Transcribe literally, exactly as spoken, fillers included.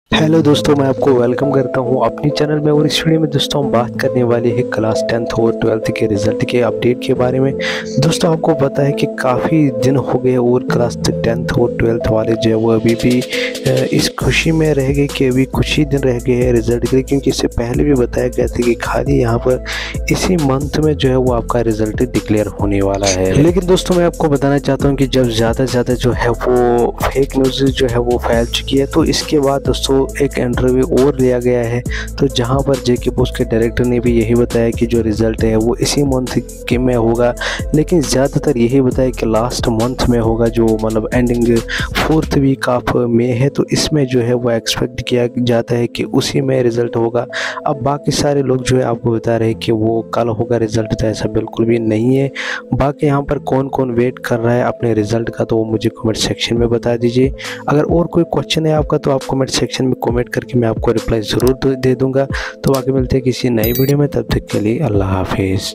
Hello दोस्तों, मैं आपको वेलकम करता हूं अपनी चैनल में। और इस वीडियो में दोस्तों हम बात करने वाले हैं क्लास टेंथ और ट्वेल्थ के रिज़ल्ट के अपडेट के बारे में। दोस्तों आपको पता है कि काफ़ी दिन हो गए और क्लास टेंथ और ट्वेल्थ वाले जो है वो अभी भी इस खुशी में रह गए कि अभी कुछ ही दिन रह गए हैं रिज़ल्ट के लिए, क्योंकि इससे पहले भी बताया गया था कि खाली यहाँ पर इसी मंथ में जो है वो आपका रिज़ल्ट डिक्लेयर होने वाला है। लेकिन दोस्तों मैं आपको बताना चाहता हूँ कि जब ज़्यादा से ज़्यादा जो है वो फेक न्यूज़ जो है वो फैल चुकी है, तो इसके बाद दोस्तों एक इंटरव्यू और लिया गया है, तो जहां पर जेके पोस्ट के डायरेक्टर ने भी यही बताया कि जो रिज़ल्ट है वो इसी मंथ के में होगा, लेकिन ज़्यादातर यही बताया कि लास्ट मंथ में होगा, जो मतलब ending fourth week of May है, तो इसमें जो है वो एक्सपेक्ट किया जाता है कि उसी में रिज़ल्ट होगा। अब बाकी सारे लोग जो है आपको बता रहे हैं कि वो कल होगा रिज़ल्ट, तो ऐसा बिल्कुल भी नहीं है। बाकी यहाँ पर कौन कौन वेट कर रहा है अपने रिज़ल्ट का, तो वो मुझे कमेंट सेक्शन में बता दीजिए। अगर और कोई क्वेश्चन है आपका तो आप कमेंट सेक्शन में कमेंट करके मैं आपको रिप्लाई ज़रूर दे दूंगा। तो बाकी मिलते हैं किसी नई वीडियो में, तब तक के लिए अल्लाह हाफिज़।